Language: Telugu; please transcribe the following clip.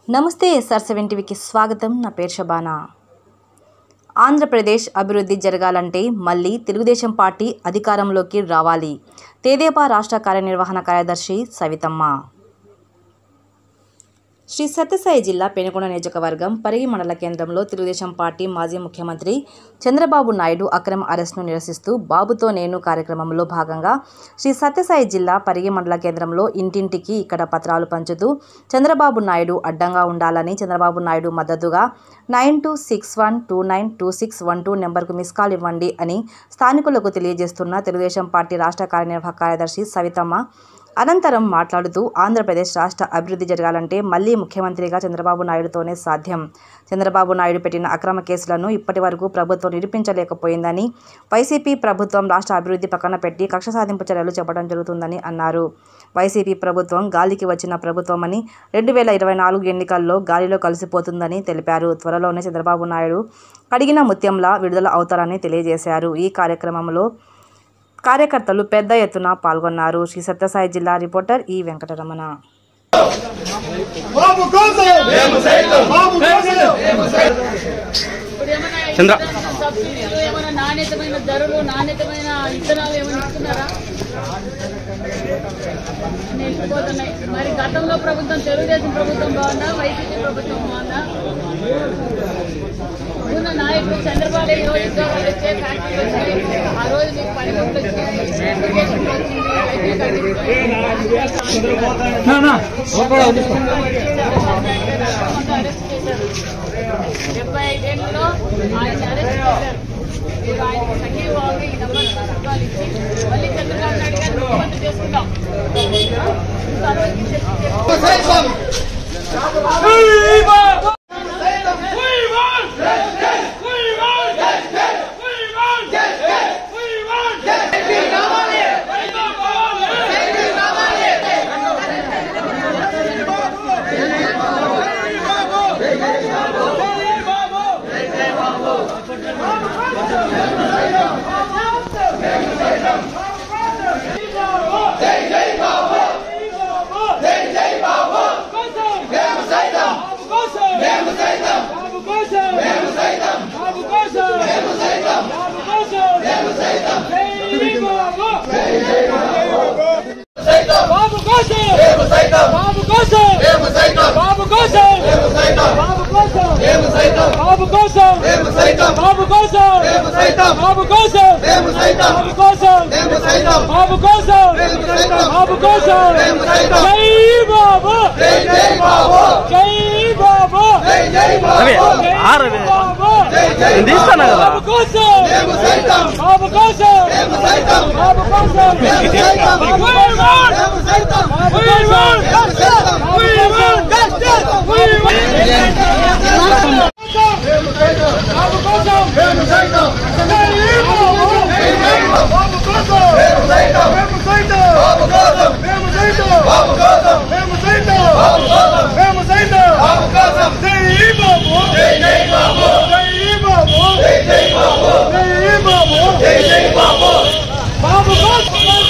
నమస్తే SR7 టీవీకి స్వాగతం. నా పేరు శబానా. ఆంధ్రప్రదేశ్ అభివృద్ధి జరగాలంటే మళ్ళీ తెలుగుదేశం పార్టీ అధికారంలోకి రావాలి. తెదేపా రాష్ట్ర కార్యనిర్వహణ కార్యదర్శి సవితమ్మ. శ్రీ సత్యసాయి జిల్లా పెనుకొండ నియోజకవర్గం పరిగి మండల కేంద్రంలో తెలుగుదేశం పార్టీ మాజీ ముఖ్యమంత్రి చంద్రబాబు నాయుడు అక్రమ అరెస్టును నిరసిస్తూ బాబుతో నేను కార్యక్రమంలో భాగంగా శ్రీ సత్యసాయి జిల్లా పరిగి మండల కేంద్రంలో ఇంటింటికి ఇక్కడ పత్రాలు పంచుతూ చంద్రబాబు నాయుడు అడ్డంగా ఉండాలని, చంద్రబాబు నాయుడు మద్దతుగా 9261292612 నెంబర్కు మిస్ కాల్ ఇవ్వండి అని స్థానికులకు తెలియజేస్తున్న తెలుగుదేశం పార్టీ రాష్ట్ర కార్యనిర్వాహక కార్యదర్శి సవితమ్మ అనంతరం మాట్లాడుతూ ఆంధ్రప్రదేశ్ రాష్ట్ర అభివృద్ధి జరగాలంటే మళ్ళీ ముఖ్యమంత్రిగా చంద్రబాబు నాయుడుతోనే సాధ్యం. చంద్రబాబు నాయుడు పెట్టిన అక్రమ కేసులను ఇప్పటి వరకు ప్రభుత్వం నిరూపించలేకపోయిందని, వైసీపీ ప్రభుత్వం రాష్ట్ర అభివృద్ధి పక్కన పెట్టి కక్ష సాధింపు చర్యలు చెప్పడం జరుగుతుందని అన్నారు. వైసీపీ ప్రభుత్వం గాలికి వచ్చిన ప్రభుత్వమని, 2024 ఎన్నికల్లో గాలిలో కలిసిపోతుందని తెలిపారు. త్వరలోనే చంద్రబాబు నాయుడు కడిగిన ముత్యంలా విడుదల అవుతారని తెలియజేశారు. ఈ కార్యక్రమంలో కార్యకర్తలు పెద్ద ఎత్తున పాల్గొన్నారు. శ్రీ సత్యసాయి జిల్లా రిపోర్టర్ ఈ వెంకటరమణ. నాణ్యతమైన ధరలు, నాణ్యతమైన విత్తనాలు ఏమైనా ఇస్తున్నారా? నిలిచిపోతున్నాయి. మరి గతంలో ప్రభుత్వం తెలుగుదేశం ప్రభుత్వం బాగుందా, వైసీపీ ప్రభుత్వం బాగుందా? ఉన్న నాయకులు చంద్రబాబు రోజు ఉద్యోగాలు వచ్చాయి, ఫ్యాక్టరీలు వచ్చాయి, ఆ రోజు మీకు పనిముట్లు వచ్చాయి, ఎడ్యుకేషన్ వచ్చింది, అరెస్ట్ చేశారు. 75 ఏళ్ళలో ఆయన అరెస్ట్ చేశారు. మీరు ఆయన సంఘీభావంగా ఈ నెంబర్ పథకాలు ఇచ్చి మళ్ళీ చంద్రబాబు నాయుడు గారిని ముఖ్యమంత్రి చేసుకుందాం. బాబు